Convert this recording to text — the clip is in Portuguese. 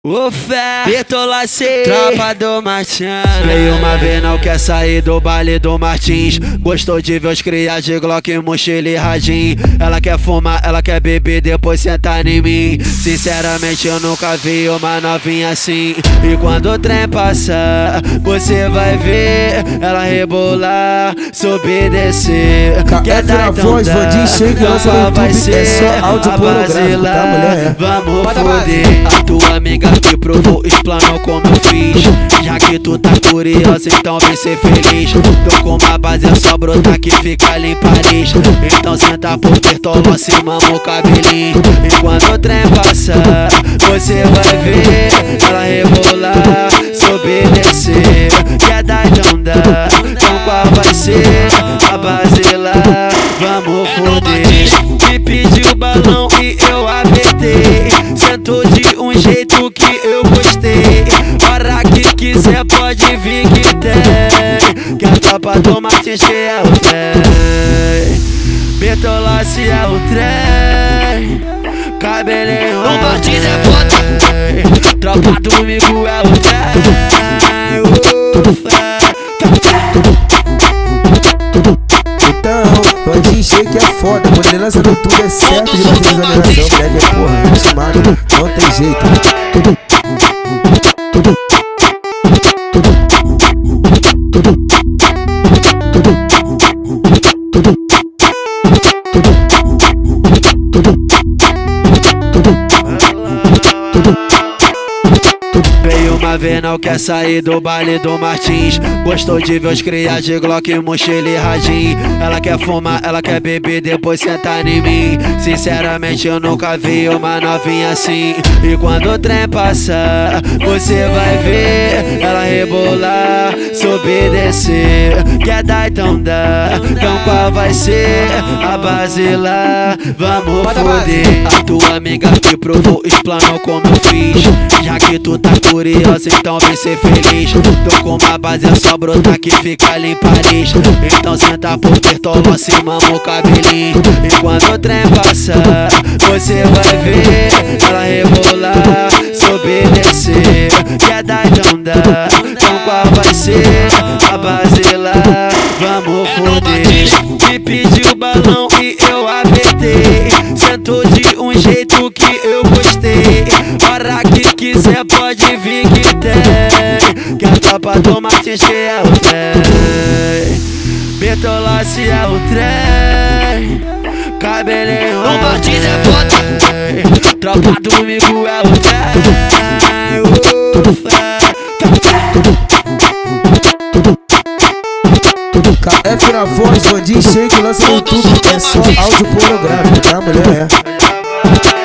Ô fé, Bertolacê, tropa do Martins. Veio uma vez, não quer sair do baile do Martins. Gostou de ver os crias de Glock, mochila e radinho. Ela quer fumar, ela quer beber, depois sentar em mim. Sinceramente eu nunca vi uma novinha assim. E quando o trem passar, você vai ver ela rebolar, subir e descer. Quer dar então dá, vai ser a basilar. Vamos foder. A tua amiga que provou, explanou como eu fiz. Já que tu tá curiosa, então vem ser feliz. Tô com uma base, é só brotar que fica ali em Paris. Então senta por Bertolão, se mama o cabelinho. E quando o trem passar, você vai ver ela rebolar, subir e descer. Quer dar então dá, então qual vai ser a base lá? Vamos foder. Me pediu balão e eu apertei. Sentou de um jeito que eu gostei. Hora que quiser pode vir que tem. Que a tropa do Martins que é o trem. Bertolacê é o trem. Cabelinho o Martins é foda. Tropa domingo é o trem. Então, pode encher que é foda. Quando ele lança no tudo é certo. De bater na geração, deve é porra, não se mata, não tem jeito. Veio uma vez, não quer sair do baile do Martins. Gostou de ver os crias de Glock, mochila e radinho. Ela quer fumar, ela quer beber, depois sentar em mim. Sinceramente eu nunca vi uma novinha assim. E quando o trem passar, você vai ver ela rebolar, subir e descer. Quer dar então dá, então qual vai ser a base lá? Vamos foder. A tua amiga que provou, explanou como eu fiz. Já que tu tá curiosa, então vem ser feliz. Tô com uma base, é só brotar que fica ali em Paris. Então senta por Bertolão, se mama o cabelinho. E quando o trem passar, você vai ver ela rebolar, subir e descer. Quer dar então dá, então qual vai ser a base lá? Vamos foder. Me pediu balão e eu apertei. Sentou de um jeito que eu gostei. Hora que quiser pode vir que tem. Que a tropa do Martins que é o trem. Bertolacê é o trem. Cabelinho o Martins é foda. Tropa domingo é o trem. KF na voz, bandinho shake, lança no YouTube. É só áudio pornográfico, tá mulher?